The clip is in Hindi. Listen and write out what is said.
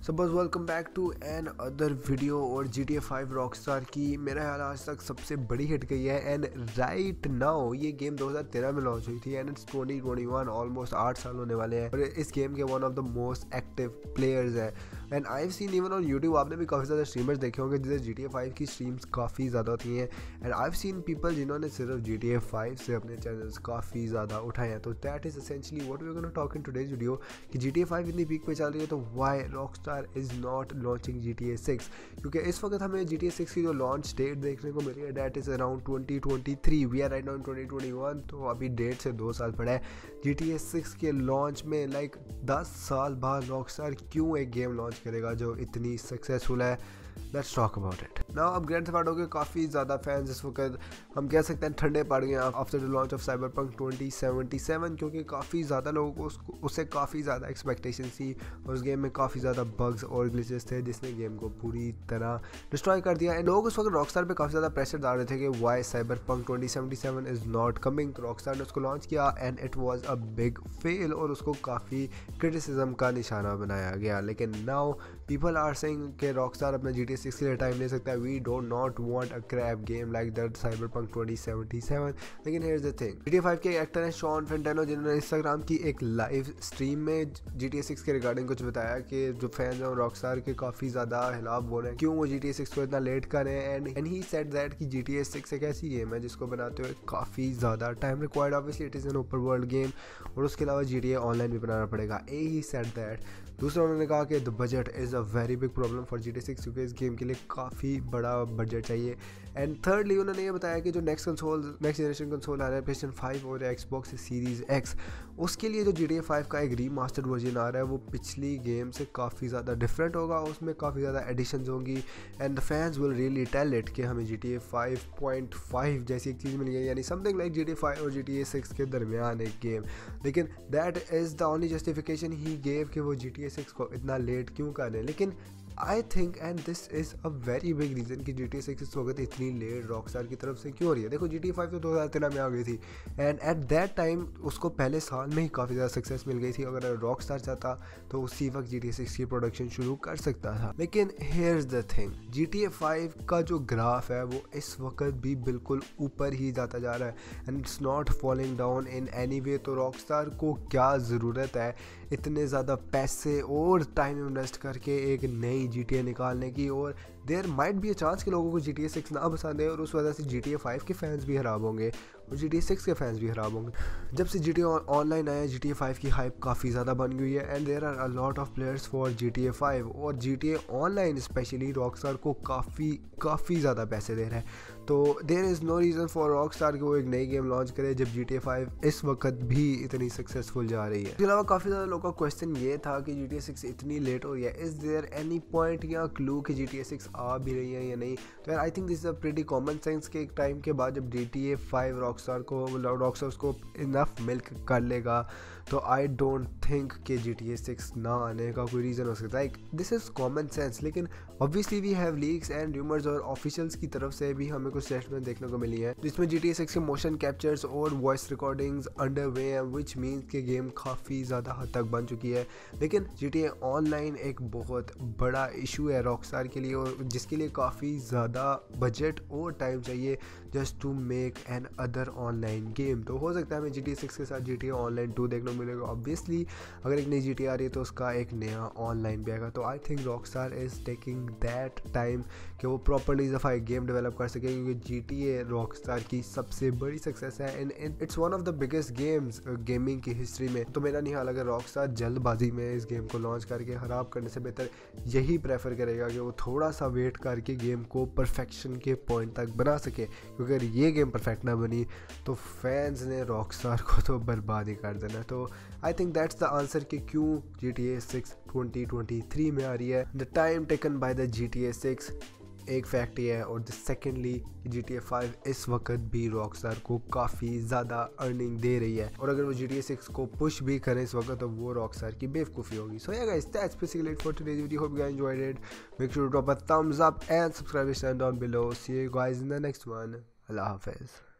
सबस welcome back to another video. और GTA 5 रॉकस्टार की मेरा ख्याल आज तक सबसे बड़ी हिट गई है। एंड राइट नाउ ये गेम 2013 में लॉन्च हुई थी एंड इट्स 2021, ऑलमोस्ट 8 साल होने वाले हैं। और इस गेम के one of the most active players है। And I have seen even on YouTube, आपने भी काफ़ी ज़्यादा स्ट्रीमर्स देखे होंगे जिसे GTA 5 की स्ट्रीम्स काफ़ी ज़्यादा होती हैं। And I have seen people जिन्होंने सिर्फ GTA 5 से अपने चैनल्स काफ़ी ज़्यादा उठाए हैं। तो that is essentially what we are gonna talk in today's video कि GTA 5 इतनी पीक पे चल रही है तो why Rockstar is not launching GTA 6। क्योंकि इस वक्त हमें GTA 6 की जो लॉन्च डेट देखने को मिली है that is around 2023। We are right now in 2021, तो अभी डेट से 2 साल पड़ा है GTA 6 के लॉन्च में। लाइक 10 साल बाद रॉकस्टार क्यों एक गेम लॉन्च करेगा जो इतनी सक्सेसफुल है। Let's talk about it now. अब ग्रैंड थेफ्ट ऑटो के काफ़ी ज़्यादा फैंस इस वक्त हम कह सकते हैं ठंडे पड़ गए after the launch of Cyberpunk 2077, क्योंकि काफ़ी ज़्यादा लोगों को उससे काफ़ी ज़्यादा एक्सपेक्टेशन थी और उस गेम में काफ़ी ज़्यादा बग्स और ग्लिचेस थे जिसने गेम को पूरी तरह डिस्ट्रॉय कर दिया। एंड लोग उस वक्त रॉकस्टार पे काफ़ी ज़्यादा प्रेशर डाल रहे थे कि why Cyberpunk 2077 is not coming. तो रॉकस्टार ने उसको लॉन्च किया and it was a big fail और उसको काफ़ी क्रिटिसिज्म का निशाना बनाया गया। लेकिन नाउ पीपल आर सेइंग कि रॉकस्टार अपना GTA 6 के लिए टाइम ले सकता है। We don't not want a crap game like that Cyberpunk 2077। लेकिन here is the thing, GTA 5 के एक्टर हैं शॉन फेंटेनो, जिन्होंने इंस्टाग्राम की एक लाइव स्ट्रीम में GTA 6 के रिगार्डिंग कुछ बताया कि जो फैंस हैं रॉकस्टार के काफ़ी ज़्यादा खिलाफ बोल रहे हैं क्यों वो GTA 6 को इतना लेट कर रहे हैं। एंड ही सेड दैट कि GTA 6 एक ऐसी गेम है जिसको बनाते हुए काफ़ी ज़्यादा time required. Obviously it is an open world game और उसके अलावा GTA ऑनलाइन भी बनाना पड़ेगा। He said that. दूसरा उन्होंने कहा कि the budget is a very big problem for GTA 6, क्योंकि इस गेम के लिए काफ़ी बड़ा बजट चाहिए। एंड थर्डली उन्होंने ये बताया कि जो नेक्स्ट जनरेशन कंसोल आ रहा है PlayStation 5 और Xbox सीरीज़ X, उसके लिए जो GTA 5 का एक रीमास्टर्ड वर्जन आ रहा है वो पिछली गेम से काफ़ी ज़्यादा डिफरेंट होगा, उसमें काफ़ी ज़्यादा एडिशंस होंगी and the fans will really tell it कि हमें GTA 5.5 जैसी एक चीज़ मिली है, यानी समथिंग लाइक GTA 5 और GTA 6 के दरमियान एक गेम। लेकिन that is the only justification he gave कि वो GTA 6 को इतना लेट क्यों कर रहे हैं। लेकिन I think and this is a very big reason कि GTA 6 इस वक्त इतनी लेट रॉकस्टार की तरफ से क्यों हो रही है। देखो GTA 5 तो 2013 में आ गई थी एंड एट दैट टाइम उसको पहले साल में ही काफ़ी ज़्यादा सक्सेस मिल गई थी। अगर रॉकस्टार चाहता तो उसी वक्त GTA 6 की प्रोडक्शन शुरू कर सकता था। लेकिन here is the thing, GTA 5 का जो ग्राफ है वो इस वक्त भी बिल्कुल ऊपर ही जाता जा रहा है and it's not falling down in any way. तो रॉकस्टार को क्या ज़रूरत है इतने ज़्यादा पैसे और टाइम इन्वेस्ट करके एक नई GTA निकालने की। और there might be a chance कि लोगों को GTA 6 ना पसंद है और उस वजह से GTA 5 के फैंस भी खराब होंगे और GTA 6 के फैंस भी खराब होंगे। जब से GTA ऑनलाइन आया GTA 5 की हाइप काफ़ी ज़्यादा बन गई है and there are a lot of players for GTA 5 और GTA ऑनलाइन स्पेशली रॉकस्टार को काफ़ी ज़्यादा पैसे दे रहा है। तो there is no reason for Rockstar कि वो एक नई गेम लॉन्च करे जब GTA 5 इस वक्त भी इतनी सक्सेसफुल जा रही है। इसके अलावा काफ़ी ज़्यादा लोगों का क्वेश्चन ये था कि GTA 6 इतनी लेट हो रही है, इज़ देयर एनी पॉइंट या क्लू कि GTA 6 आ भी रही है या नहीं। तो यार I think this is a pretty common sense के एक टाइम के बाद जब GTA 5 रॉकस्टार को इनफ मिल्क कर लेगा तो आई डोंट थिंक कि GTA 6 ना आने का कोई रीज़न हो सकता है। This is common sense. लेकिन obviously we have leaks and rumours और ऑफिशियल्स की तरफ से भी हमें कुछ स्टेटमेंट देखने को मिली है जिसमें GTA 6 के मोशन कैप्चर्स और वॉइस रिकॉर्डिंग्स अंडर वे हैं, विच मीन्स कि गेम काफ़ी ज़्यादा हद तक बन चुकी है। लेकिन GTA ऑनलाइन एक बहुत बड़ा इशू है रॉकस्टार के लिए और जिसके लिए काफ़ी ज़्यादा बजट और टाइम चाहिए just to make another online game. तो हो सकता है हमें GTA 6 के साथ GTA ऑनलाइन 2 देखने को मिलेगा। ऑब्वियसली अगर एक नई GTA आ रही है तो उसका एक नया ऑनलाइन भी आएगा। तो I think Rockstar is taking that time कि वो प्रॉपर्ली दफ़ा एक गेम डेवलप कर सके, क्योंकि GTA रॉकस्टार की सबसे बड़ी सक्सेस है and it's one of the biggest games gaming की हिस्ट्री में। तो मेरा नहीं हाल अगर रॉकस्टार जल्दबाजी में इस गेम को लॉन्च करके ख़राब करने से बेहतर यही प्रेफर करेगा कि वो थोड़ा सा वेट करके गेम को परफेक्शन के पॉइंट तक बना सके, क्योंकि अगर ये गेम परफेक्ट ना बनी तो फैंस ने रॉकस्टार को तो बर्बाद ही कर देना। तो I think that's the answer कि क्यों GTA 6 2023 में आ रही है। The time taken by the GTA 6 एक फैक्ट ये है और द सेकेंडली GTA 5 इस वक्त भी रॉकस्टार को काफ़ी ज़्यादा अर्निंग दे रही है और अगर वो GTA 6 को पुश भी करें इस वक्त तो वो रॉकस्टार की बेवकूफ़ी होगी। So yeah guys, that's basically it for today's video. Hope you guys enjoyed it. Make sure to drop a thumbs up and subscribe this channel down below. See you guys in the next one. Allah Hafiz.